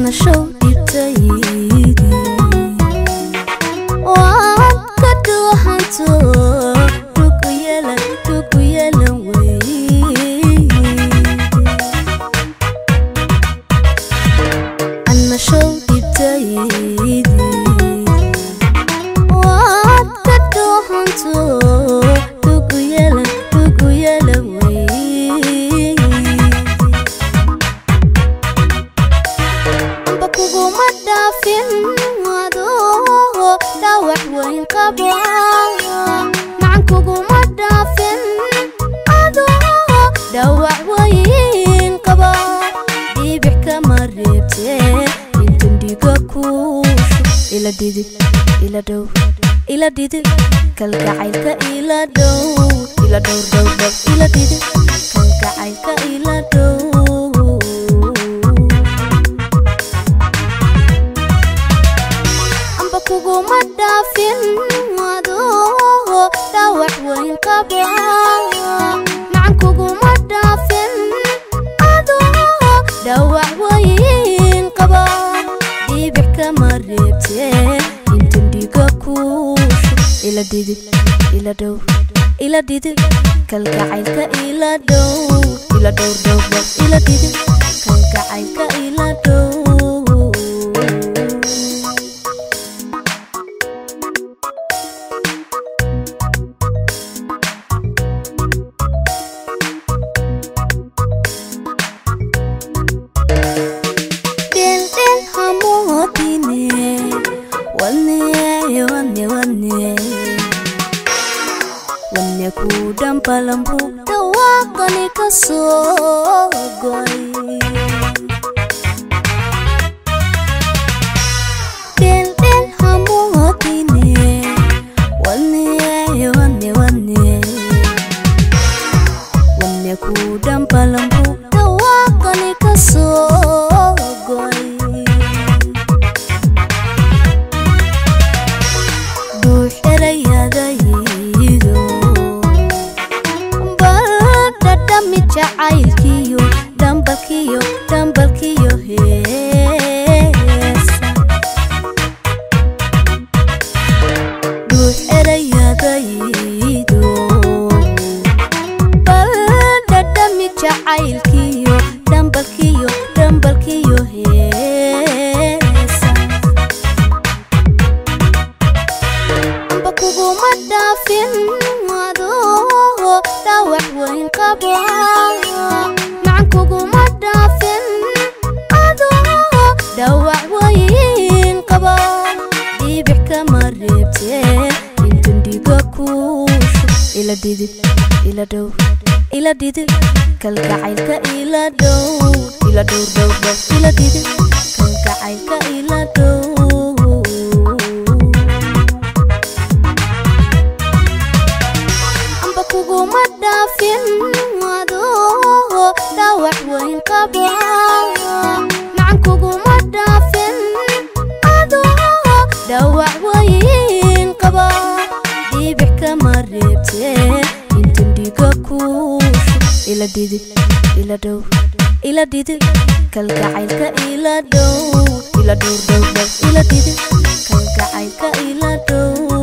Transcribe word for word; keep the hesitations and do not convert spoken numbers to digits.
أنا شو ديتايدي وان كدو حنتو توكو يلا توكو يلا وي أنا شو ديتايدي وان كدو حنتو توكو يلا توكو يلا وي بكوكو مدافن وادو داوح وين قبا معكوكو مدافن وادو داوح وين قبا دي بحكا مريبتي انتن ديكا كوش إلا ديدي إلا دو إلا ديدي كالكعيلك إلا دو إلا دو دو دو إلا ديدي كالكعيلك إلا دو kugu madafin wado dawax weyn qaba macan kugu madafin wado dawax weyn qaba dibix kama reebte intan dhiga kuusho ila didi ila dhow ila didi kalgacaylka ila dhow ila dhow dhow dhow ila didi kalgacaylka ila dhow kudam palambu tawakani kasogoy del del hamotine wanne wanne wanne wanne kudam palambu tawakani kasogoy duh erayadai jacaylkiyo dambalkiyo dambalkiyo heesa duux erayadaydo bal dhadhami jacaylkiyo dambalkiyo dambalkiyo heesa amba kuguma dhaafin wado dawax weyn qaba macan kugu madafin wado dawax weyn qaba dibix kama reebte intan dhiga kuusho ila didi ila dhow ila didi kalgacaylka ila dhow ila dhow dhow dhow ila didi kalgacaylka ila dhow kugu madafin wado dawax weyn qaba macan kugu madafin wado dawax weyn qaba dibix kama reebte intan dhiga kuusho ila didi ila dhow ila didi kalgacaylka ila dhow ila dhow dhow dhow ila didi kalgacaylka ila dhow